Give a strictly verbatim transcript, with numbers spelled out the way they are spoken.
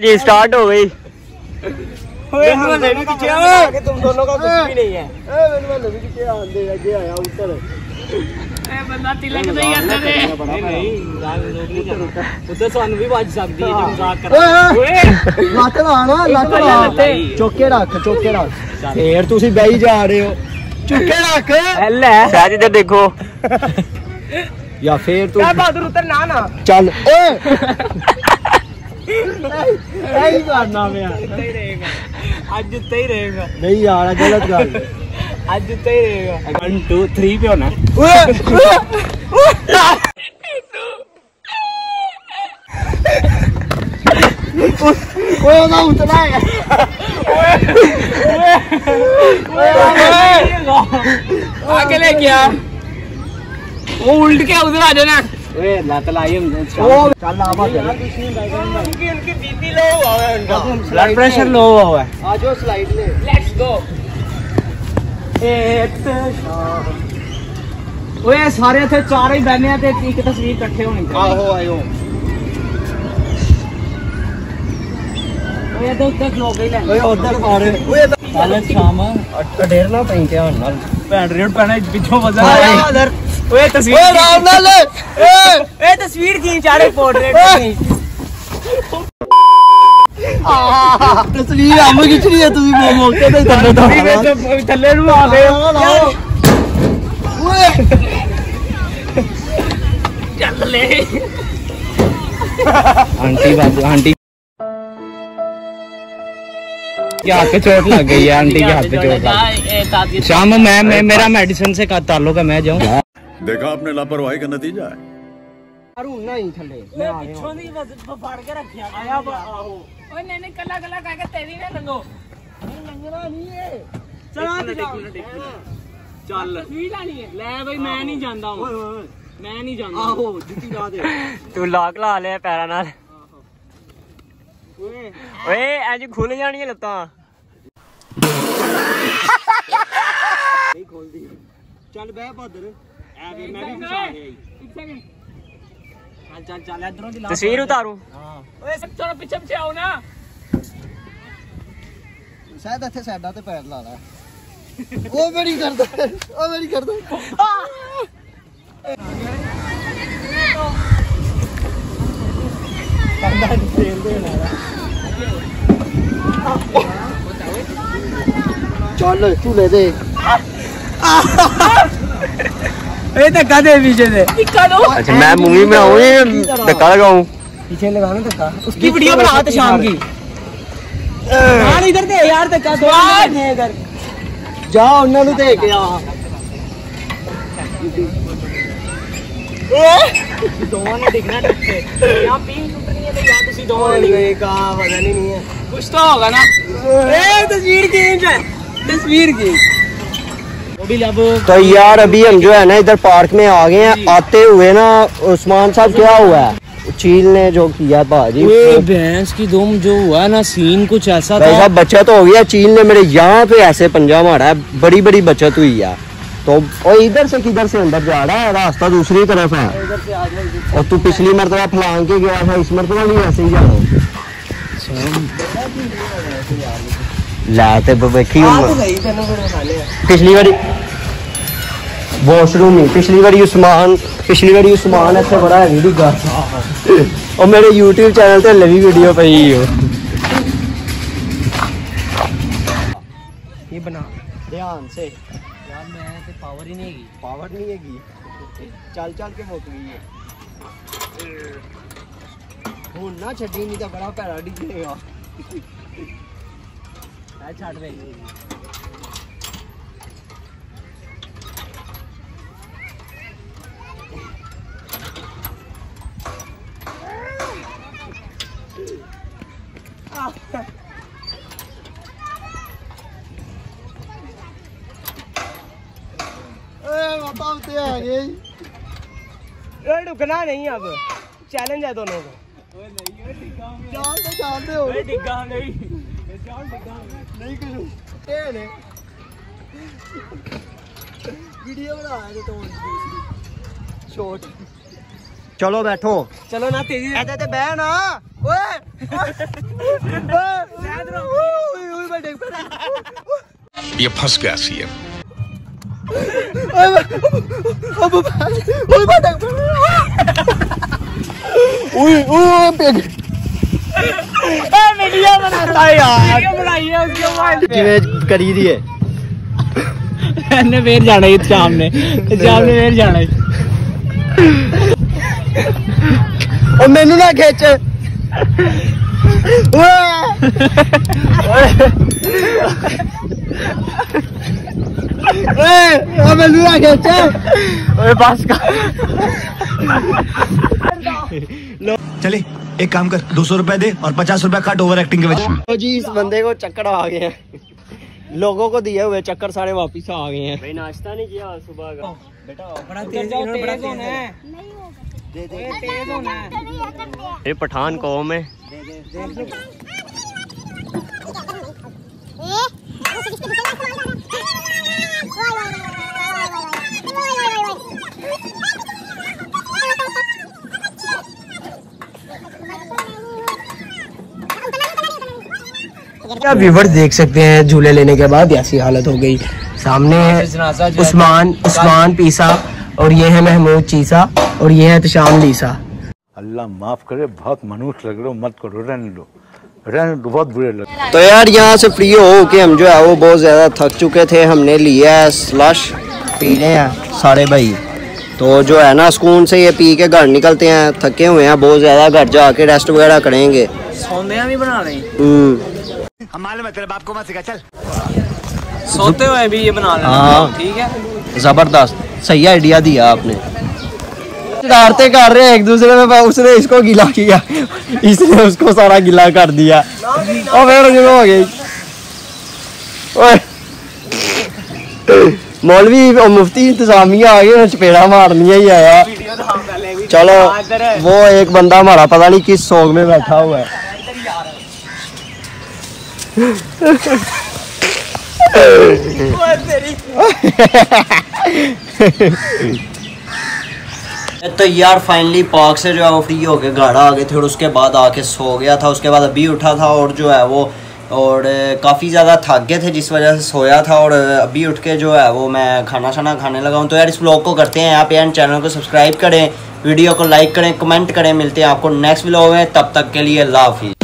जी start हो गई। तुम दोनों का कुछ भी नहीं है। बंदा तिलक नहीं आता रे। नहीं उधर सानू भी बज सकदी है मजाक कर। ओए ਲੱਤ ਲਾ ਨਾ ਲੱਤ ਲਾ ਚੁੱਕੇ ਰੱਖ ਚੁੱਕੇ ਰੱਖ ਫੇਰ ਤੁਸੀਂ ਬਈ ਜਾ ਰਹੇ ਹੋ ਚੁੱਕੇ ਰੱਖ ਲੈ शायद इधर देखो या फिर तू क्या बहादुर उतर ना ना चल ओए यही करना मैं उत्ते ही रहेगा आज उत्ते ही रहेगा नहीं यार गलत गल आज उत्ते ही रहेगा वन टू थ्री पे होना ओए ओए ना उतना है ओए ओए आगे ले क्या वो उल्ट के उधर आ जाना ओए लत लाई हम ओ चल आ बात उनकी उनकी बीपी लो हुआ है उनका ब्लड प्रेशर लो हुआ है आ जाओ स्लाइड ले लेट्स गो एक ओए सारे थे चार ही बहने ते एक तस्वीर इकट्ठे होनी चाहिए आहो आयो ओए तो उधर लोग ही ले ओए उधर मारे ओए चल शाम ढेर ना पई ध्यान नाल भैन रेड पैना पिछों वजन आ उधर ओए तस्वीर ओए राम नाल ए ए तस्वीर खींच आ रे पोर्ट्रेट खींच तस्वीर हम खींच रही है तुसी वो मौके पे थल्ले तो थल्ले नु आ गए ओए चल ले आंटी बाबू आंटी के हाथ पे चोट लग गई है आंटी के हाथ पे चोट लग गई शाम मैं, मैं मेरा मेडिसिन से ताल्लुक है मैं जाऊं देखा आपने लापरवाही का नतीजा है अरुणा ही थले मैं आ गया पिछों दी फाड़ के रखिया आया आहो ओए नहीं नहीं कला कला कह के तेरी ना लंगो नहीं लंगना नहीं है चल चल तस्वीर लानी है ले भाई मैं नहीं जानदा हूं मैं नहीं जानदा आहो जिती ला दे तू लाक ला ले पैरां नाल ओए ओए आज खुल जानी है लत्तां नहीं खोल दी चल बह बहादुर ए मैं भी फसा गया एक सेकंड चल चल चल इधरों दी ला तस्वीर उतारूं हां ओए चलो पीछे पीछे आओ ना शायद ਇੱਥੇ ਸਾਡਾ ਤੇ ਪੈਰ ਲਾ ਲੈ ਉਹ ਬੜੀ ਕਰਦਾ ਉਹ ਬੜੀ ਕਰਦਾ ਕੰਦਾ ਤੇਲ ਦੇ ਨਾ ਚੱਲ ਝੂਲੇ ਦੇ ए धक्का दे पीछे से धक्का दो अच्छा मैं मूवी में आऊं ये धक्का लगाऊं पीछे लगाना धक्का उसकी वीडियो बना तो शाम की यार इधर दे यार धक्का दो इधर जा उन्हां नु दे के आ ए दोवां ने दिखना टुकते यहां पिंक टुटनी है तो यहां तुसी दोवां ने नहीं का पता नहीं नहीं है कुछ तो होगा ना ए तस्वीर खींच तस्वीर खींच तो यार अभी हम जो है ना इधर पार्क में आ गए हैं आते हुए ना उस्मान साहब क्या हुआ है चील ने जो किया भाजी भैंस की दुम जो हुआ ना सीन कुछ ऐसा था साहब बचत हो गया चील ने मेरे यहाँ पे ऐसे पंजा मारा है बड़ी बड़ी बचत हुई है तो और इधर से किधर से अंदर जा रहा है रास्ता दूसरी तरफ है और तू पिछली मरतबा फलांग के गया था इस मरतबा भी ऐसे ही जाना लाते देखी पिछली बारी वॉशरूम ही पिछली बारी उस्मान पिछली बारी उस्मान ऐसे बड़ा है डिगा और मेरे यूट्यूब चैनल पे लवी वीडियो पे ही हो ये बना ध्यान से यार मैं ते पावर ही नहीं है पावर नहीं है चल चल के मुक गई है हुन ना छड्डी नहीं तो बड़ा पैरा डिगेगा छड़ दे रुकना नहीं अब चैलेंज है दोनों को जानते जानते हो डिग्गा नहीं नहीं करूं वीडियो बना रहे तो शॉर्ट चलो बैठो चलो ना तेजी ऐसे ते बह ना ओए ये फंस गया सीएम। वीडियो बनाता है यार, वीडियो बनाई है उसके मोबाइल पे करी दी है ने वेर जाना है शाम ने शाम ने वेर जाना है। और मैनू ना खिंच मैनू ना खिंच बस का। चले एक काम कर, दो सौ रुपए दे और पचास रुपए काट ओवर एक्टिंग के वजह। तो जी इस बंदे को चक्कर आ गए हैं, लोगों को दिए हुए चक्कर सारे वापिस आ गए हैं। भाई नाश्ता नहीं किया सुबह का। बड़ा तेज होना है, तेज होना है। ये पठान कौम है। क्या व्यूवर्स देख सकते हैं, झूले लेने के बाद ऐसी हालत हो गई। सामने है उस्मान उस्मान पीसा और ये है महमूद चीसा और ये है तशाम लीसा। अल्लाह माफ करे, बहुत मनुष्य लग रहे हो, मत करो, रहने दो, रहने दो, बहुत बुरे लग। तो यार यहाँ से फ्री हो के हम जो है वो बहुत ज़्यादा थक चुके थे, हमने लिया है स्लश पी रहे हैं सारे भाई। तो जो है ना सुकून से ये पी के घर निकलते हैं, थके हुए हैं बहुत ज़्यादा, घर जाके रेस्ट वगैरह करेंगे। सौंदे भी बना रहे हैं, हमारे में तेरे बाप को मत सिखा, चल सोते हुए भी ये बना रहे हैं। ठीक है, जबरदस्त, सही आइडिया दिया आपने। शरारतें कर रहे हैं एक दूसरे में, उसने इसको गिला किया, इसने उसको सारा गिला कर दिया और फिर शुरू हो गई। ओए मौलवी और मुफ्ती इंतजामिया आ गए, चपेड़ा मारनी ही आया। चलो वो एक बंदा हमारा पता नहीं किस सोग में बैठा हुआ है। तो यार फाइनली पार्क से जो है वो फ्री होके घर आ गए थे और उसके बाद आके सो गया था। उसके बाद अभी उठा था और जो है वो और काफ़ी ज़्यादा थक गए थे जिस वजह से सोया था, और अभी उठ के जो है वो मैं खाना शाना खाने लगा हूँ। तो यार इस व्लॉग को करते हैं यहाँ पे एंड, चैनल को सब्सक्राइब करें, वीडियो को लाइक करें, कमेंट करें। मिलते हैं आपको नेक्स्ट व्लॉग में, तब तक के लिए अल्लाह हाफिज़।